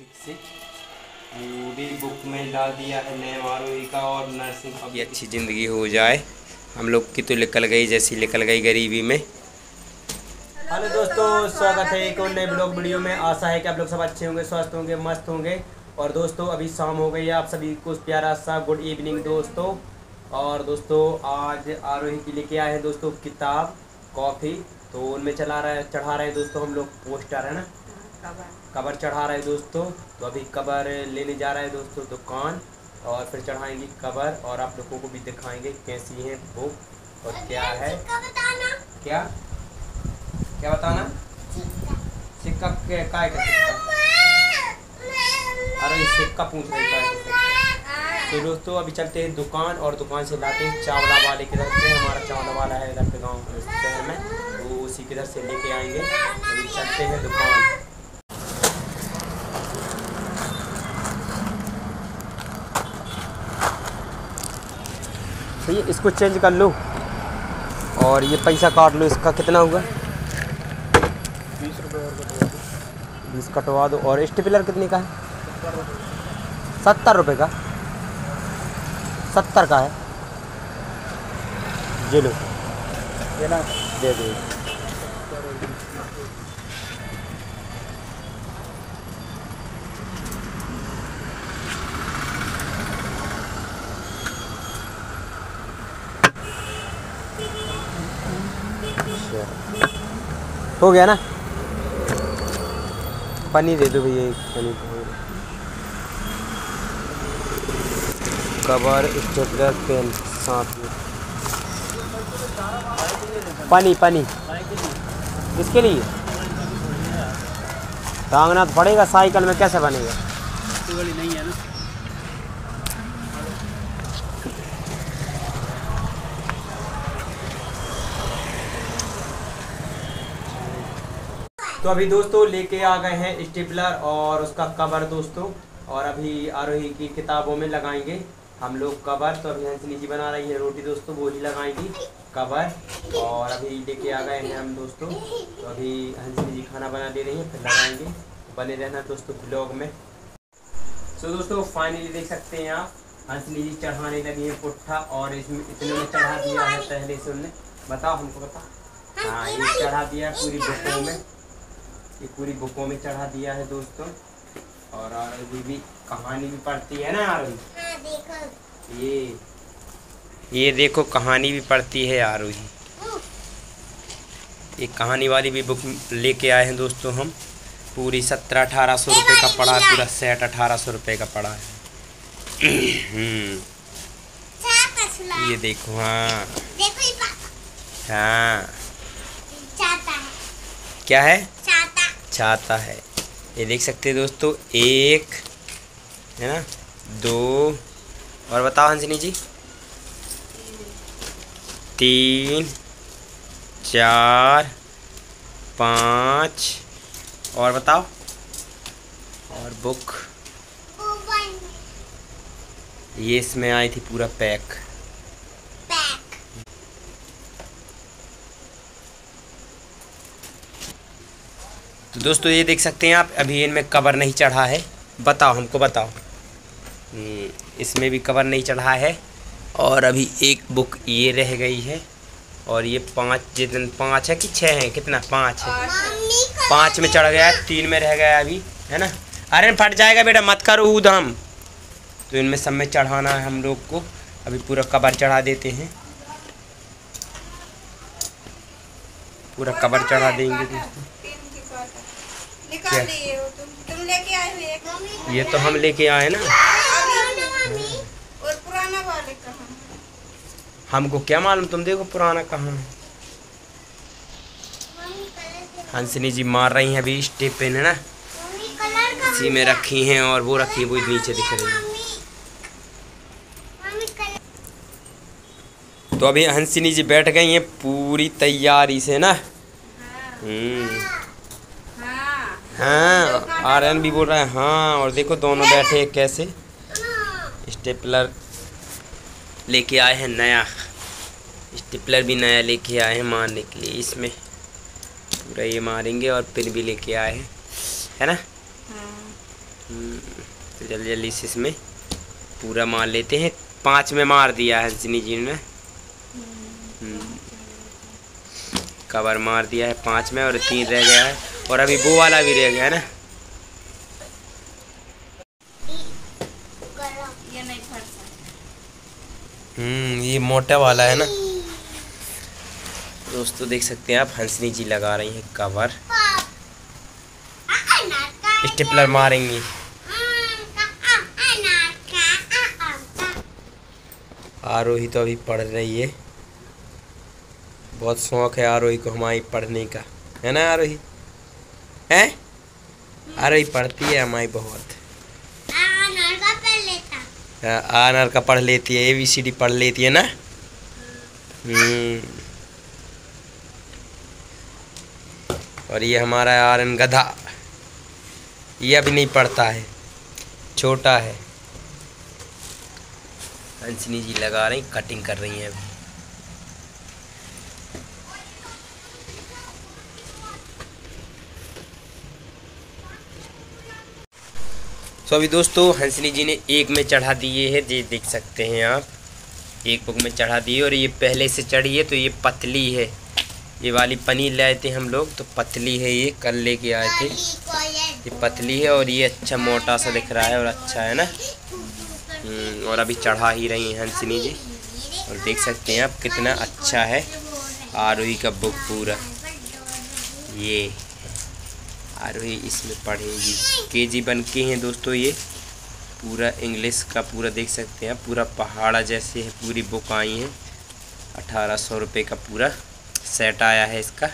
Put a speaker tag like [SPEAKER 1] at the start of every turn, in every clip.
[SPEAKER 1] ठीक से पूरी बुक में ला दिया है नेम आरोही का और नर्सिंग की अच्छी ज़िंदगी हो जाए। हम लोग की तो निकल गई जैसी निकल गई गरीबी में। हेलो दोस्तों, स्वागत है एक और नए ब्लॉग वीडियो में। आशा है कि आप लोग सब अच्छे होंगे, स्वस्थ होंगे, मस्त होंगे। और दोस्तों अभी शाम हो गई है, आप सभी को प्यारा सा गुड इवनिंग दोस्तों। और दोस्तों आज आरोही की लेके आए हैं दोस्तों किताब कॉफ़ी, तो उनमें चढ़ा रहे हैं दोस्तों हम लोग पोस्टर, है ना, कवर चढ़ा रहे हैं दोस्तों। तो अभी कवर लेने जा रहे हैं दोस्तों दुकान, और फिर चढ़ाएंगे कवर और आप लोगों को भी दिखाएंगे कैसी है बुक और क्या है। क्या क्या बताना? सिक्का काय का सिक्का? अरे सिक्का पूछ रहे हैं। तो दोस्तों अभी चलते हैं दुकान, और दुकान से लाते हैं चावला वाले के इधर से। हमारा चावला वाला है इधर पे गाँव शहर में, तो उसी के इधर से लेके आएंगे। अभी चलते हैं दुकान। भैया इसको चेंज कर लो और ये पैसा काट लो। इसका कितना हुआ?
[SPEAKER 2] 20 रुपये और कटवा दो।
[SPEAKER 1] 20 कटवा दो। और स्टेपलर कितने का है? 70 रुपये का। 70 का है। ये लो,
[SPEAKER 2] देना
[SPEAKER 1] दे दो। हो गया ना? पनीर दे दो भैया, एक पनीर कवर स्टेपलर पेन साथ में। पानी किसके लिए? टांगना तो पड़ेगा, साइकिल में कैसे बनेगा?
[SPEAKER 2] नहीं है ना।
[SPEAKER 1] तो अभी दोस्तों लेके आ गए हैं स्टेपलर और उसका कवर दोस्तों, और अभी आरोही की किताबों में लगाएंगे हम लोग कवर। तो अभी हंसनी जी बना रही है रोटी दोस्तों, वो ही लगाएंगी कवर। और अभी लेके आ गए हैं हम दोस्तों, तो अभी हंसनी जी खाना बना दे रही है, फिर लगाएंगे। तो बने रहना दोस्तों ब्लॉग में। सो दोस्तों फाइनली देख सकते हैं आप, हंसनी जी चढ़ाने लगी है पुट्ठा, और इसमें इतने में चढ़ा दिया है पहले से उनने। बताओ हमको, बताओ। हाँ ये चढ़ा दिया है पूरी बुकों में, ये पूरी बुकों में चढ़ा दिया है दोस्तों। और आरोही भी कहानी भी पढ़ती है ना आरोही? हाँ, देखो ये देखो कहानी भी पढ़ती है आरोही। ये कहानी वाली भी बुक लेके आए हैं दोस्तों हम। पूरी 1700-1800 रुपये का पड़ा है, पूरा सेट 1800 रुपये का पड़ा है। ये देखो। हाँ हाँ, क्या है? छाता है। ये देख सकते हैं दोस्तों, एक है ना, 2 और बताओ हंसनी जी, 3 4 5 और बताओ। और बुक ये इसमें आई थी पूरा पैक। तो दोस्तों ये देख सकते हैं आप, अभी इनमें कवर नहीं चढ़ा है। बताओ हमको, बताओ। इसमें भी कवर नहीं चढ़ा है। और अभी एक बुक ये रह गई है, और ये 5 है कि 6 है? कितना? 5 है। 5 में चढ़ गया है, 3 में रह गया अभी, है ना। अरे फट जाएगा बेटा, मत करो ऊधम। तो इनमें सब में चढ़ाना है हम लोग को। अभी पूरा कवर चढ़ा देते हैं, पूरा कवर चढ़ा देंगे दोस्तों।
[SPEAKER 3] तुम लेके आए हो?
[SPEAKER 1] ये तो हम लेके आए ना।
[SPEAKER 3] और पुराना वाले कहाँ?
[SPEAKER 1] हमको क्या मालूम, तुम देखो पुराना कहाँ है। हंसनी जी मार रही हैं अभी स्टेप पेन, है ना, इसी में रखी हैं, और वो रखी है वो नीचे दिख रही है। तो अभी हंसनी जी बैठ गई हैं पूरी तैयारी से ना। हाँ, आर्यन भी बोल रहा है हाँ। और देखो दोनों बैठे हैं कैसे। स्टेपलर लेके आए हैं नया, स्टेपलर भी नया लेके आए हैं मारने के लिए। इसमें पूरा ये मारेंगे, और पिन भी लेके आए हैं, है ना। तो जल्दी जल्दी से इसमें पूरा मार लेते हैं। 5 में मार दिया है हंसनी जी ने। कवर मार दिया है 5 में और 3 रह गया है और अभी वो वाला भी रह गया है ना।
[SPEAKER 3] ये नहीं फटता।
[SPEAKER 1] ये मोटा वाला है ना दोस्तों। देख सकते हैं आप हंसनी जी लगा रही हैं कवर। स्टेपलर मारेंगी। आरोही तो अभी पढ़ रही है। बहुत शौक है आरोही को हमारी पढ़ने का, है ना आरोही? है आरोही पढ़ती है हमारी बहुत। आनर का पढ़ लेती है, ABCD पढ़ लेती है ना। और ये हमारा आर्यन गधा, ये अभी नहीं पढ़ता है, छोटा है। हंसनी जी लगा रही, कटिंग कर रही हैं अभी। तो अभी दोस्तों हंसनी जी ने एक में चढ़ा दिए है, ये देख सकते हैं आप। एक बुक में चढ़ा दिए और ये पहले से चढ़ी है तो ये पतली है। ये वाली पनीर लाए थे हम लोग तो पतली है, ये कल लेके आए थे। ये पतली है और ये अच्छा मोटा सा दिख रहा है और अच्छा है ना। और अभी चढ़ा ही रही हैं हंसनी जी। और देख सकते हैं आप कितना अच्छा है आरोही का बुक पूरा। ये आरोही इसमें पढ़ेगी। KG 1 के हैं दोस्तों। ये पूरा इंग्लिश का पूरा देख सकते हैं, पूरा पहाड़ा जैसे है। पूरी बुक आई है। 1800 रुपये का पूरा सेट आया है इसका।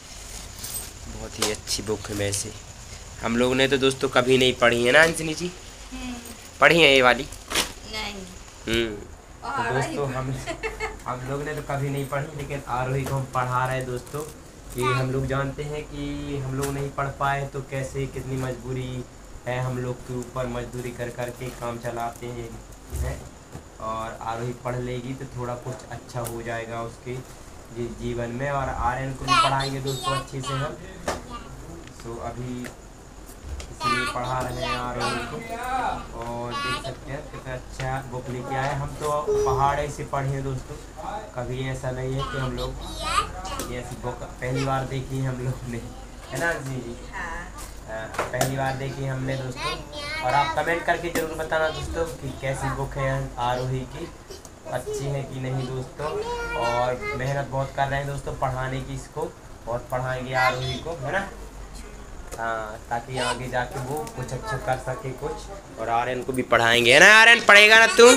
[SPEAKER 1] बहुत ही अच्छी बुक है। वैसे हम लोग ने तो दोस्तों कभी नहीं पढ़ी है ना हंसनी जी? पढ़ी है ये वाली? नहीं। तो दोस्तों हम लोग ने तो कभी नहीं पढ़ी, लेकिन आरोही को हम पढ़ा रहे हैं दोस्तों। कि हम लोग जानते हैं कि हम लोग नहीं पढ़ पाए तो कैसे, कितनी मजबूरी है हम लोग के ऊपर। मजदूरी कर कर के काम चलाते हैं और आरोही पढ़ लेगी तो थोड़ा कुछ अच्छा हो जाएगा उसके जीवन में। और आर्यन को भी पढ़ाएंगे दोस्तों अच्छे से हम। सो अभी इसलिए पढ़ा रहे हैं आरोही को। और देख सकते हैं कितना अच्छा बुक लेके आए। हम तो पहाड़े से पढ़े हैं दोस्तों, कभी ऐसा नहीं है कि हम लोग ये ऐसी बुक पहली बार देखी है हम लोग ने, है ना जी? पहली बार देखी हमने दोस्तों। और आप कमेंट करके ज़रूर बताना दोस्तों कि कैसी बुक है आरोही की, अच्छी है कि नहीं दोस्तों। और मेहनत बहुत कर रहे हैं दोस्तों पढ़ाने की, इसको बहुत पढ़ाएंगे आरोही को, है ना। हाँ, ताकि आगे जाके वो कुछ अच्छा कर सके कुछ। और आर्यन को भी पढ़ाएंगे, है ना आर्यन? पढ़ेगा ना तू?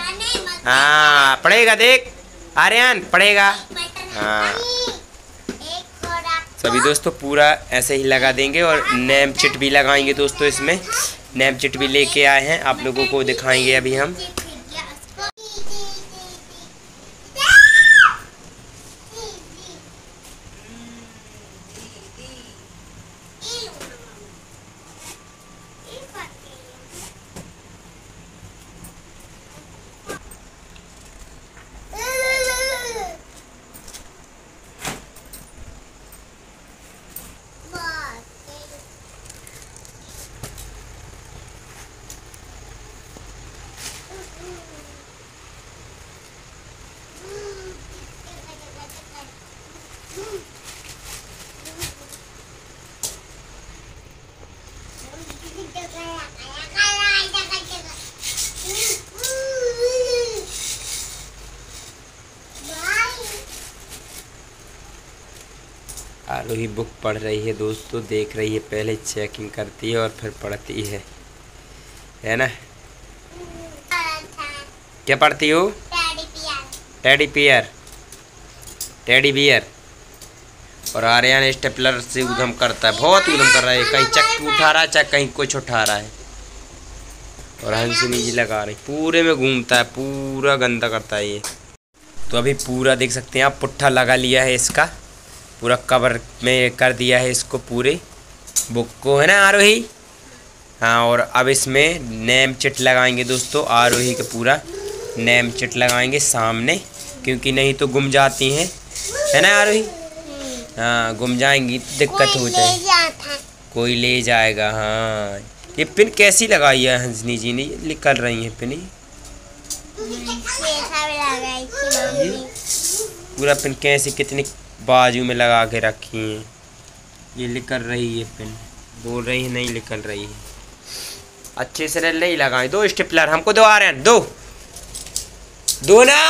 [SPEAKER 1] हाँ पढ़ेगा, देख आर्यन पढ़ेगा। हाँ सभी दोस्तों पूरा ऐसे ही लगा देंगे। और नेम चिट भी लगाएंगे दोस्तों इसमें। नेम चिट भी लेके आए हैं, आप लोगों को दिखाएंगे अभी हम। आरोही बुक पढ़ रही है दोस्तों, देख रही है, पहले चेकिंग करती है और फिर पढ़ती है ना। क्या पढ़ती हो? Teddy bear, teddy bear. और आर्यन स्टेपलर से उधम करता है, बहुत उधम कर रहा है। कहीं चक्की उठा रहा है, चाहे कहीं कुछ उठा रहा है। और हंसनी जी लगा रही, पूरे में घूमता है, पूरा गंदा करता है ये। तो अभी पूरा देख सकते हैं आप पुट्ठा लगा लिया है इसका, पूरा कवर में कर दिया है इसको पूरे बुक को, है ना आरोही? हाँ, और अब इसमें नेम चिट लगाएंगे दोस्तों आरोही के, पूरा नेम चिट लगाएंगे सामने, क्योंकि नहीं तो गुम जाती हैं, है ना आरोही? हाँ, गुम जाएंगी तो दिक्कत हो जाएगी, कोई ले जाएगा। हाँ, ये पिन कैसी लगाई है हंसनी जी ने, निकल रही है पिन पूरा पिन कैसे कितनी बाजू में लगा के रखी है। ये निकल रही है पिन, बोल रही है नहीं निकल रही है। अच्छे से नहीं लगाए। दो स्टेपलर हमको दो आ रहे हैं, दो ना,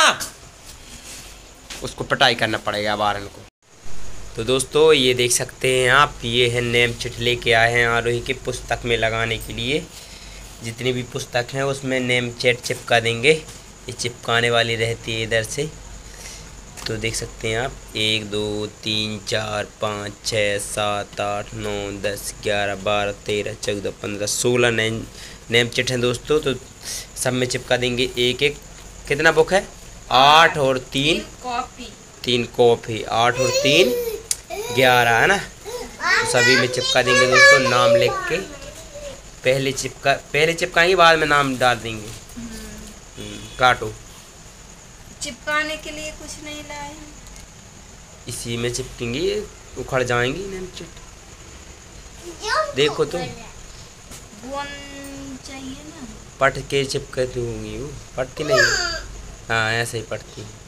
[SPEAKER 1] उसको पटाई करना पड़ेगा अब आरन को। तो दोस्तों ये देख सकते हैं आप, ये है नेम चिट लेके आए हैं आरोही की पुस्तक में लगाने के लिए। जितनी भी पुस्तक हैं उसमें नेम चेट चिपका देंगे। ये चिपकाने वाली रहती है इधर से। तो देख सकते हैं आप 1 2 3 4 5 6 7 8 9 10 11 12 13 14 15 16 नेम चिट हैं दोस्तों। तो सब में चिपका देंगे एक एक। कितना बुक है? 8 और 3 कॉपी 8 और 3 11 है ना। तो सभी में चिपका देंगे दोस्तों नाम लिख के। पहले चिपकाएंगे बाद में नाम डाल देंगे। काटो।
[SPEAKER 3] चिपकाने के लिए कुछ नहीं लाए हैं।
[SPEAKER 1] इसी में चिपकेंगी, उखड़ जाएंगी नेम चिट। देखो तो
[SPEAKER 3] बुन चाहिए ना,
[SPEAKER 1] पट के चिपकती होंगी वो, पटती नहीं। हाँ ऐसे ही पटती है।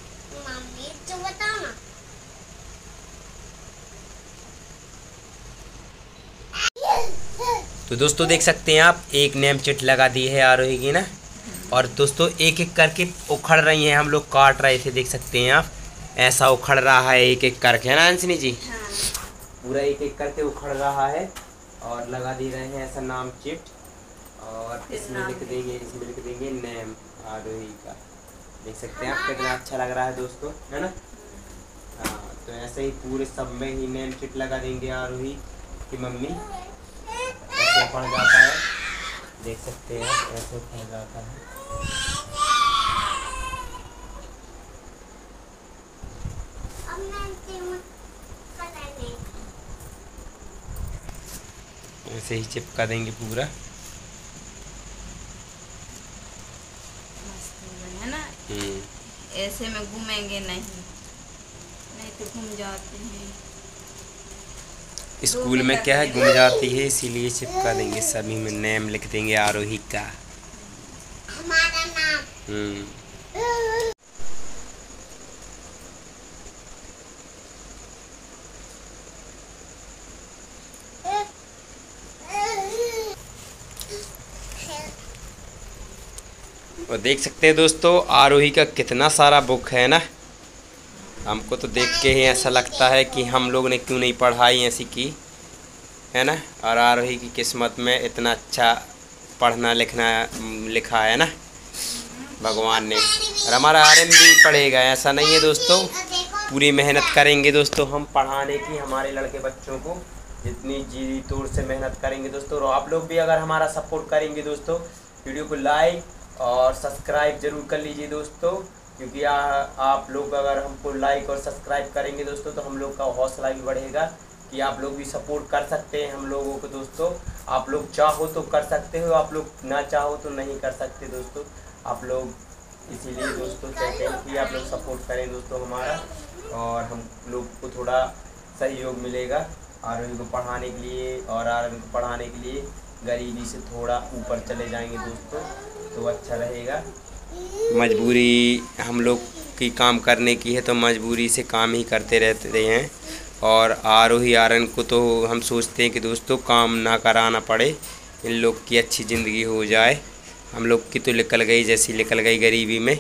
[SPEAKER 1] तो दोस्तों देख सकते हैं आप, एक नेम चिट लगा दी है आरोही की ना। और दोस्तों एक एक करके उखड़ रही हैं, हम लोग काट रहे थे, देख सकते हैं आप ऐसा उखड़ रहा है एक एक करके, है ना अंशनी जी?
[SPEAKER 3] हाँ।
[SPEAKER 1] पूरा एक एक करके उखड़ रहा है और लगा दे रहे हैं ऐसा नाम चिट। और इसमें लिख देंगे नेम आरोही का। देख सकते हैं आप कितना अच्छा लग रहा है दोस्तों, है ना? हाँ तो ऐसे ही पूरे सब में ही नेम चिट लगा देंगे आरोही की मम्मी। ऐसे उखड़ जाता है, देख सकते हैं ऐसे उखड़ जाता है। ऐसे ही चिपका देंगे पूरा,
[SPEAKER 3] है ना? ऐसे में घूमेंगे नहीं तो घूम जाते हैं।
[SPEAKER 1] स्कूल में क्या है, घूम जाती है, इसीलिए चिपका देंगे। सभी में नेम लिख देंगे आरोही का,
[SPEAKER 3] हमारा नाम।
[SPEAKER 1] और देख सकते हैं दोस्तों आरोही का कितना सारा बुक है ना। हमको तो देख के ही ऐसा लगता है कि हम लोग ने क्यों नहीं पढ़ाई ऐसी की, है ना। और आरोही की किस्मत में इतना अच्छा पढ़ना लिखना लिखा है ना भगवान ने। और हमारा आर्यन भी पढ़ेगा, ऐसा नहीं है दोस्तों। पूरी मेहनत करेंगे दोस्तों हम पढ़ाने की, हमारे लड़के बच्चों को जितनी जी तोड़ से मेहनत करेंगे दोस्तों। और आप लोग भी अगर हमारा सपोर्ट करेंगे दोस्तों, वीडियो को लाइक और सब्सक्राइब जरूर कर लीजिए दोस्तों। क्योंकि आप लोग अगर हमको लाइक और सब्सक्राइब करेंगे दोस्तों तो हम लोग का हौसला भी बढ़ेगा कि आप लोग भी सपोर्ट कर सकते हैं हम लोगों को दोस्तों। आप लोग चाहो तो कर सकते हो, आप लोग ना चाहो तो नहीं कर सकते दोस्तों। आप लोग इसीलिए दोस्तों चाहते हैं कि आप लोग सपोर्ट करें दोस्तों हमारा, और हम लोग को थोड़ा सहयोग मिलेगा आरोही को पढ़ाने के लिए। और आरोही को पढ़ाने के लिए गरीबी से थोड़ा ऊपर चले जाएंगे दोस्तों, तो अच्छा रहेगा। मजबूरी हम लोग की काम करने की है तो मजबूरी से काम ही करते रहते हैं। और आरोही आर्यन को तो हम सोचते हैं कि दोस्तों काम ना कराना पड़े, इन लोग की अच्छी ज़िंदगी हो जाए। हम लोग की तो निकल गई जैसी निकल गई गरीबी में।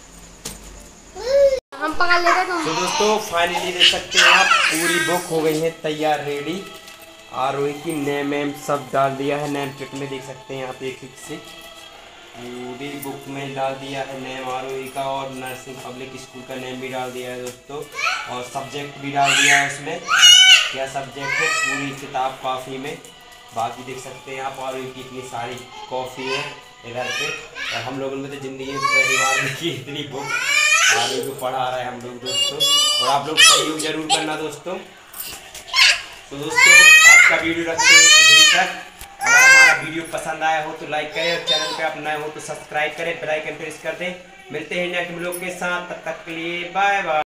[SPEAKER 3] हम पकड़ लेते तो
[SPEAKER 1] दोस्तों फाइनली देख सकते हैं आप, पूरी बुक हो गई है तैयार रेडी। आरोही की नेम सब डाल दिया है नेम चिट में, देख सकते हैं आप एक एक से पूरी बुक में डाल दिया है नेम आरोही का। और नर्सिंग पब्लिक स्कूल का नेम भी डाल दिया है दोस्तों, और सब्जेक्ट भी डाल दिया है उसमें, क्या सब्जेक्ट है पूरी किताब कॉफ़ी में। बाकी देख सकते हैं आप आरोही की इतनी सारी कॉफ़ी है इधर पे। और हम लोगों ने तो ज़िंदगी में पहली बार लिखी इतनी बुक आरोही को पढ़ा रहे हैं हम लोग दोस्तों। और आप लोग सहयोग जरूर करना दोस्तों। तो दोस्तों आज का वीडियो रखते हैं इधर तक। अगर हमारा वीडियो पसंद आया हो तो लाइक करें, और चैनल पे आप नए हो तो सब्सक्राइब करें, बेल आइकन प्रेस कर दें। मिलते हैं नेक्स्ट व्लॉग के साथ, तब तक के लिए बाय बाय।